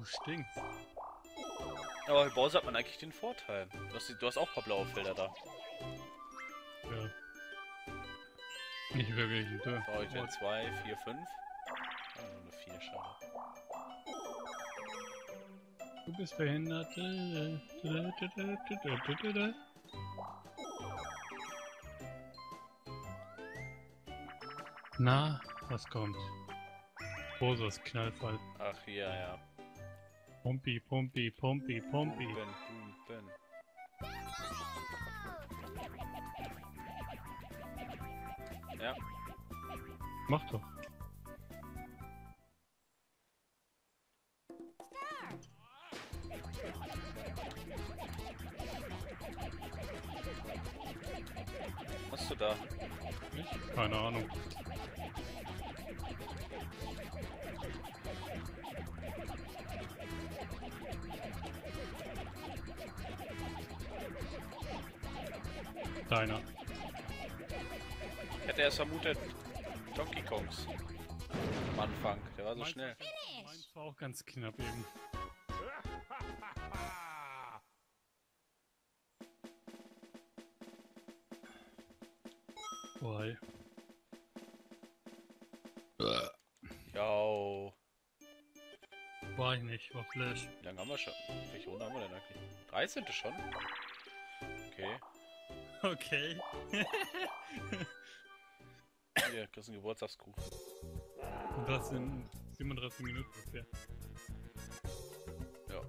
Du stinkst. Aber bei Bowser hat man eigentlich den Vorteil. Du hast auch ein paar blaue Felder da. Ja. Nicht wirklich. So, ich bin 2, 4, 5. Nur 4, schade. Du bist behindert. Na, was kommt? Bowsers Knallfall. Ach, hier, ja. Pumpi, Pumpi, Pumpi, Pumpi. Bin. Ja. Mach doch. Was hast du da? Ich? Keine Ahnung. Deiner. Ich hätte erst vermutet Donkey Kongs. Am Anfang. Der war so schnell. Meins war auch ganz knapp eben. Boy. Jo. War ich nicht, war Flash. Wie lange haben wir schon? Welche Runde haben wir denn eigentlich? 13. schon? Okay. Okay. Hier, kriegst einen Geburtstagskuchen. Und das in 37 Minuten ungefähr. Ja.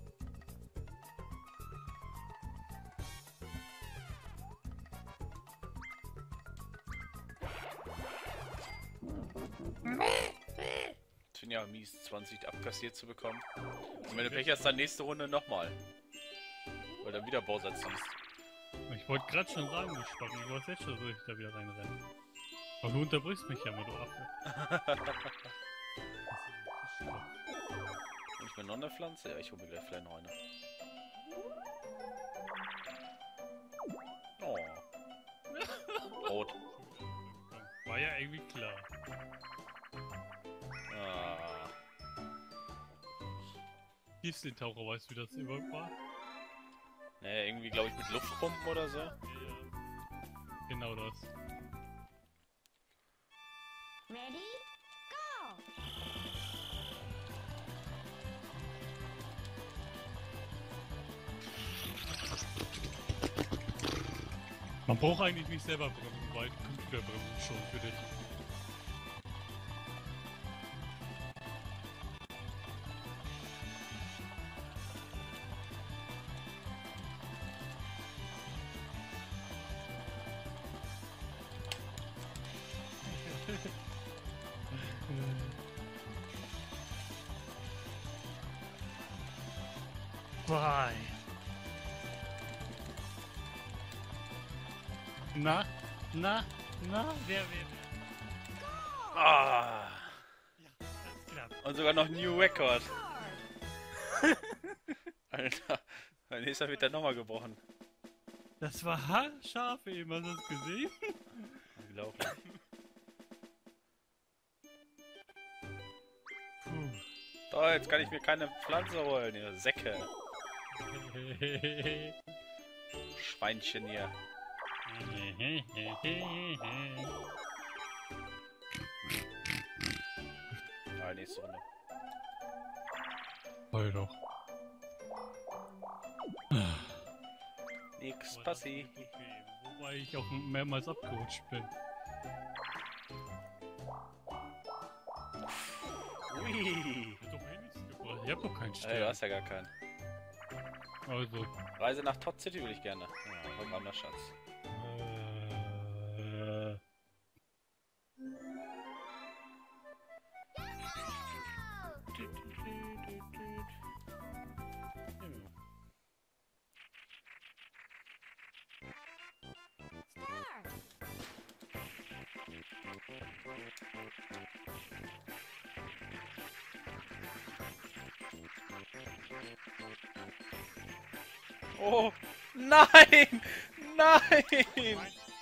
Ich finde ja mies, 20 abkassiert zu bekommen. Und wenn du Pech hast, dann nächste Runde nochmal. Weil dann wieder Bowser ziehst. Ich wollte gerade schon sagen, du Spacken, du weißt jetzt schon, soll ich da wieder reinrennen. Aber du unterbrichst mich ja mal, du Affe. Und ich mir noch eine Pflanze? Ja, ich hole mir gleich vielleicht noch eine. Oh. Rot. War ja irgendwie klar. Ah. Tiefseetaucher, weißt du, wie das überhaupt war? Naja, irgendwie glaube ich mit Luftpumpen oder so. Ja. Genau das. Ready? Go! Man braucht eigentlich nicht selber bremsen, weil die Computer bremsen schon für dich. Bye. Na, wer? Ah. Ja, ganz knapp. Und sogar noch New Record. Alter, mein nächster wird dann nochmal gebrochen. Das war haarscharf eben, hast du das gesehen? Unglaublich. Puh. So, jetzt kann ich mir keine Pflanze holen, ihr Säcke. Schweinchen hier. Ja, nächste Runde. Heul doch. Nix passi. Wobei ich auch mehrmals abgerutscht bin. Ui. Hat doch eh nichts gebracht. Ich hab doch keinen Du Stern. hast ja gar keinen. Also. Reise nach Todd City will ich gerne. Ja, irgendwann der Schatz. Oh, nein! Nein!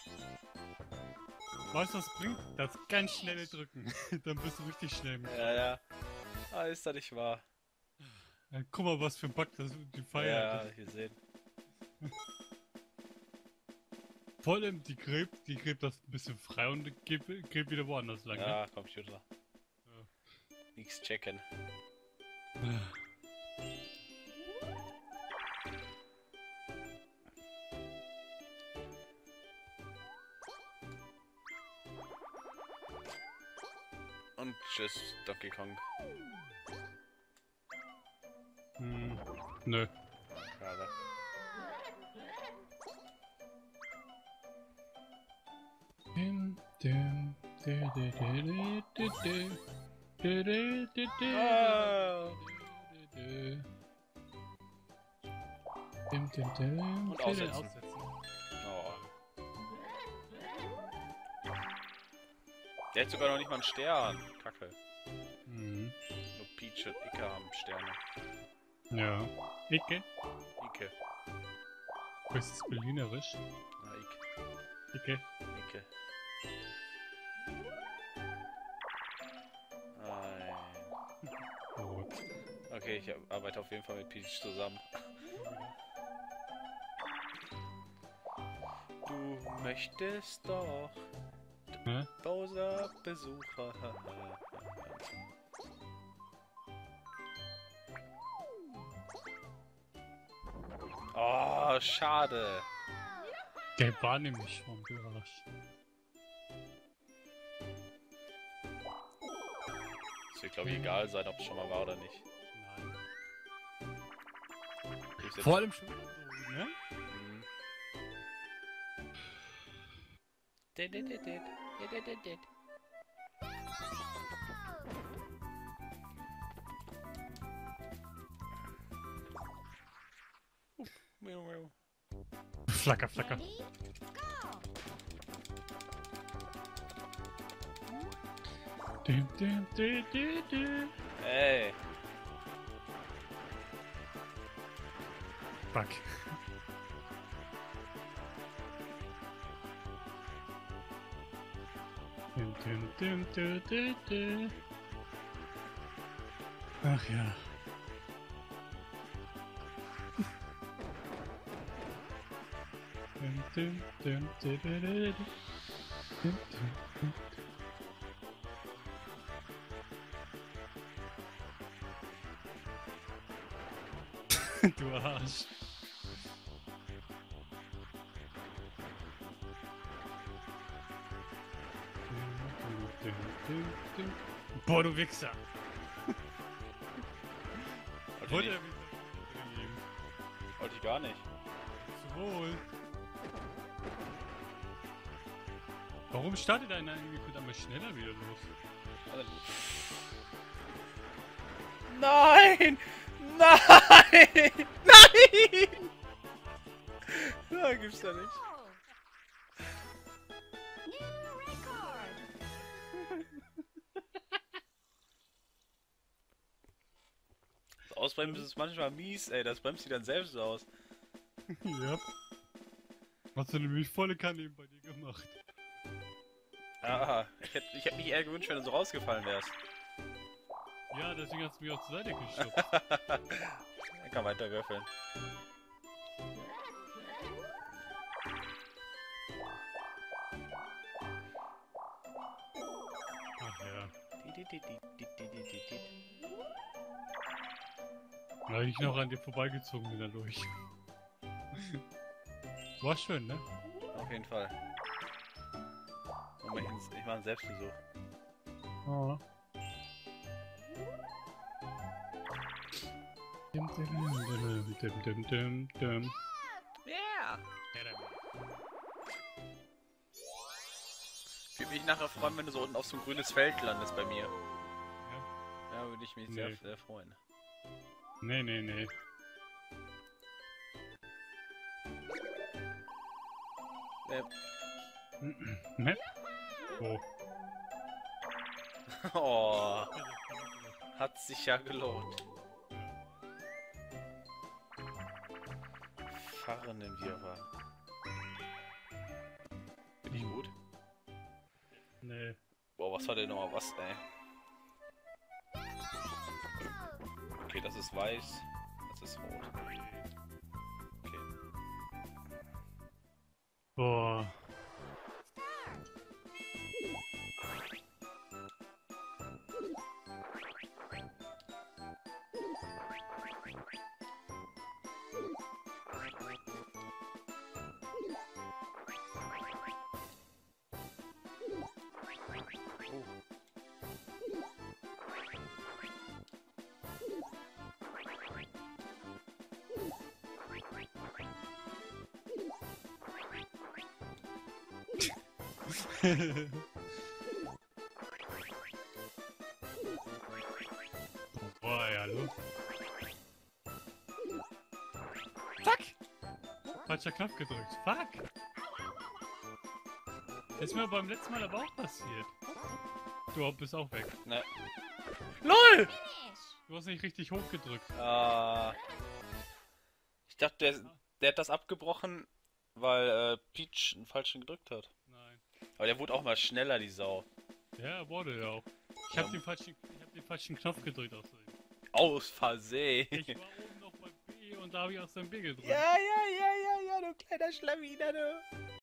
Weißt du, was bringt? Das ganz schnelle Drücken. Dann bist du richtig schnell mit. Ja, ja. Ah, ist das nicht wahr. Guck mal, was für ein Bug das die Ja, Feier hat. gesehen. Vor allem die gräbt das ein bisschen frei und gräbt wieder woanders lang. Ja, Computer. Ja. Nix checken. Ne? Und tschüss, Donkey Kong. Nö. Schade. Und aussetzen. Oh. Der hat sogar noch nicht mal einen Stern. Kacke. Mhm. Nur Peach und Ike haben Sterne. Ja. Icke? Ike. Was ist Berlinerisch? Na, Ike. Icke? Ike. Nein. Gut. Okay, ich arbeite auf jeden Fall mit Peach zusammen. Du möchtest doch Hä? Bowser Besucher. Oh, schade. Der war nämlich schon, du Arsch. Es wird, glaube ich, egal sein, ob es schon mal war oder nicht. Nein. Ich setz- Vor allem schon wieder so, ne? Mhm. Miau, miau. Flacker, flacker. Ready, go! Dim. Ey, Fuck. Dim. Ach ja. Dim. Du Arsch. Boah, du Wichser. wollte Wollte er ich, wieder geben. wollte ich gar nicht. Zum Wohl. Warum startet einer irgendwie mit einmal schneller wieder los? Also- Nein! Nein! Nein! Da gibt's da nicht. New record! Das Ausbremsen ist manchmal mies, ey. Das bremst die dann selbst aus. Ja. Hast du nämlich volle Kanne eben bei dir gemacht. Ah, ich hätte mich eher gewünscht, wenn du so rausgefallen wärst. Ja, deswegen hast du mich auch zur Seite gestoppt. Er kann weiter würfeln. Ach ja. Da hab ich noch an dir vorbeigezogen bin dadurch. War schön, ne? Auf jeden Fall. Ich mache einen Selbstbesuch. Oh. Dim. Yeah! Ich würde mich nachher freuen, wenn du so unten auf so ein grünes Feld landest bei mir. Ja, würde ich mich sehr, Nee. sehr freuen. Nee. Map? Oh. Oh, hat sich ja gelohnt. Fahren im Wirrwarr. Bin ich gut? Nee. Boah, was war denn nochmal was, ey? Okay, das ist weiß. Das ist rot. Okay. Boah. Boah, ja, hallo. Fuck! Falscher Knopf gedrückt. Fuck! Das ist mir beim letzten Mal aber auch passiert. Du bist auch weg. Ne. LOL! Finish. Du hast nicht richtig hochgedrückt. Ich dachte, der hat das abgebrochen, weil Peach einen falschen gedrückt hat. Nein. Aber der wurde auch mal schneller, die Sau. Ja, wurde ja auch. Ich hab den falschen Knopf gedrückt aus Versehen. Aus Versehen. Ich war oben noch bei B und da habe ich aus dem B gedrückt. Ja, du kleiner Schlawiner, du.